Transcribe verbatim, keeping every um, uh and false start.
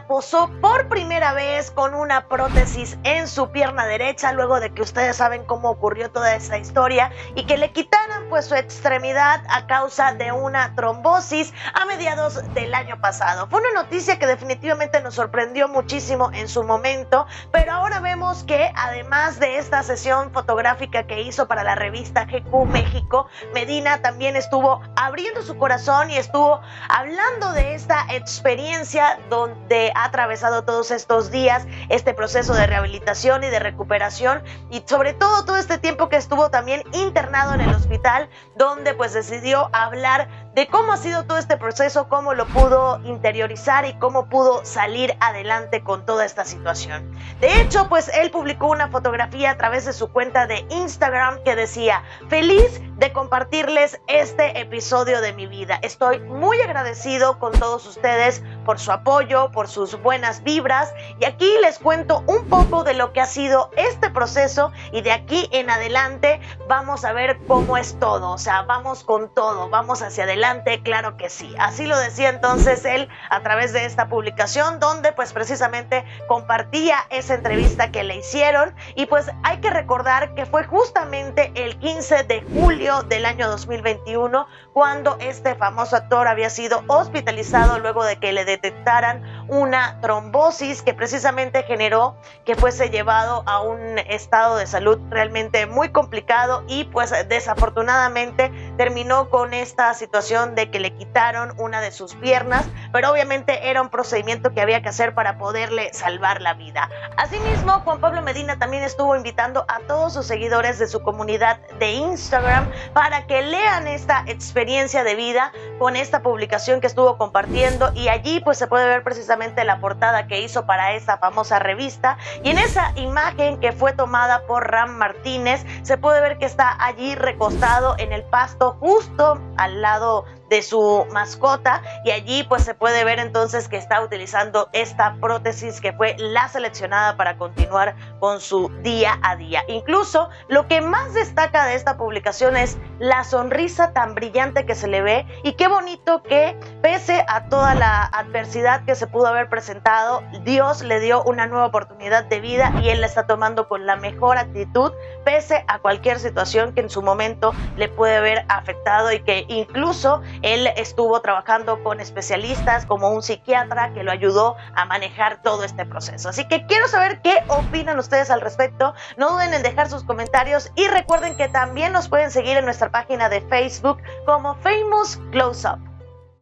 Medina posó por primera vez con una prótesis en su pierna derecha, luego de que ustedes saben cómo ocurrió toda esta historia y que le quitaran pues su extremidad a causa de una trombosis a mediados del año pasado. Fue una noticia que definitivamente nos sorprendió muchísimo en su momento, pero ahora vemos que además de esta sesión fotográfica que hizo para la revista G Q México, Medina también estuvo abriendo su corazón y estuvo hablando de esta experiencia donde ha atravesado todos estos días, este proceso de rehabilitación y de recuperación, y sobre todo todo este tiempo que estuvo también internado en el hospital, donde pues decidió hablar de cómo ha sido todo este proceso, cómo lo pudo interiorizar y cómo pudo salir adelante con toda esta situación. De hecho, pues él publicó una fotografía a través de su cuenta de Instagram que decía: feliz de compartirles este episodio de mi vida. Estoy muy agradecido con todos ustedes por su apoyo, por sus buenas vibras, y aquí les cuento un poco de lo que ha sido este proceso, y de aquí en adelante vamos a ver cómo es todo, o sea, vamos con todo, vamos hacia adelante, claro que sí. Así lo decía entonces él a través de esta publicación, donde pues precisamente compartía esa entrevista que le hicieron, y pues hay que recordar que fue justamente el quince de julio del año dos mil veintiuno cuando este famoso actor había sido hospitalizado luego de que le detectaran una trombosis que precisamente generó que fuese llevado a un estado de salud realmente muy complicado, y pues desafortunadamente terminó con esta situación de que le quitaron una de sus piernas, pero obviamente era un procedimiento que había que hacer para poderle salvar la vida. Asimismo, Juan Pablo Medina también estuvo invitando a todos sus seguidores de su comunidad de Instagram para que lean esta experiencia de vida con esta publicación que estuvo compartiendo, y allí pues se puede ver precisamente la portada que hizo para esta famosa revista, y en esa imagen que fue tomada por Ram Martínez se puede ver que está allí recostado en el pasto justo al lado de su mascota, y allí pues se puede ver entonces que está utilizando esta prótesis que fue la seleccionada para continuar con su día a día. Incluso lo que más destaca de esta publicación es la sonrisa tan brillante que se le ve, y qué bonito que pese a toda la adversidad que se pudo haber presentado, Dios le dio una nueva oportunidad de vida y él la está tomando con la mejor actitud pese a cualquier situación que en su momento le puede haber afectado, y que incluso él estuvo trabajando con especialistas como un psiquiatra que lo ayudó a manejar todo este proceso. Así que quiero saber qué opinan ustedes al respecto. No duden en dejar sus comentarios, y recuerden que también nos pueden seguir en nuestra página de Facebook como Famous Close Up.